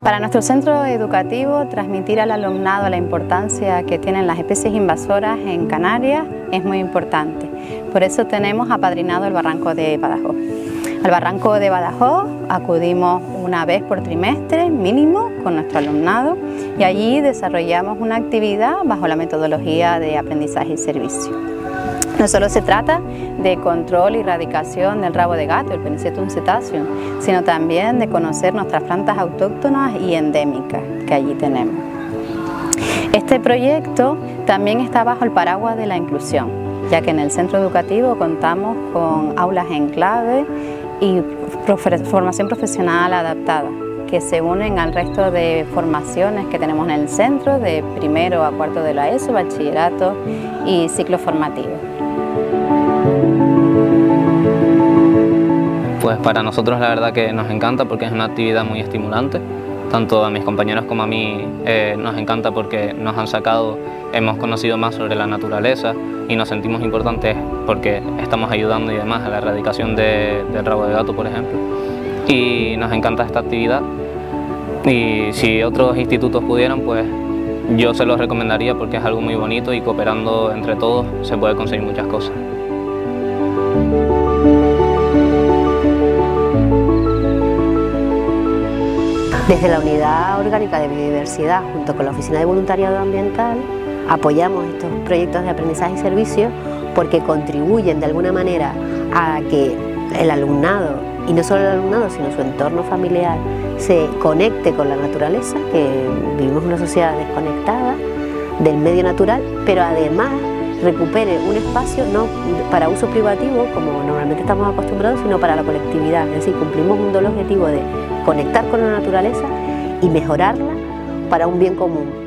Para nuestro centro educativo, transmitir al alumnado la importancia que tienen las especies invasoras en Canarias es muy importante. Por eso tenemos apadrinado el Barranco de Badajoz. Al Barranco de Badajoz acudimos una vez por trimestre mínimo con nuestro alumnado y allí desarrollamos una actividad bajo la metodología de aprendizaje y servicio. No solo se trata de control y erradicación del rabo de gato, el Penicetum cetaceum, sino también de conocer nuestras plantas autóctonas y endémicas que allí tenemos. Este proyecto también está bajo el paraguas de la inclusión, ya que en el centro educativo contamos con aulas en clave y formación profesional adaptada, que se unen al resto de formaciones que tenemos en el centro, de primero a cuarto de la ESO, bachillerato y ciclo formativo. Pues para nosotros la verdad que nos encanta porque es una actividad muy estimulante. Tanto a mis compañeros como a mí nos encanta porque nos han sacado, hemos conocido más sobre la naturaleza y nos sentimos importantes porque estamos ayudando y demás a la erradicación del rabo de gato, por ejemplo. Y nos encanta esta actividad y si otros institutos pudieran, pues yo se los recomendaría porque es algo muy bonito y cooperando entre todos se puede conseguir muchas cosas. Desde la Unidad Orgánica de Biodiversidad, junto con la Oficina de Voluntariado Ambiental, apoyamos estos proyectos de aprendizaje y servicio porque contribuyen de alguna manera a que el alumnado, y no solo el alumnado, sino su entorno familiar, se conecte con la naturaleza, que vivimos en una sociedad desconectada del medio natural, pero además recupere un espacio no para uso privativo, como normalmente estamos acostumbrados, sino para la colectividad. Es decir, cumplimos un doble objetivo de conectar con la naturaleza y mejorarla para un bien común.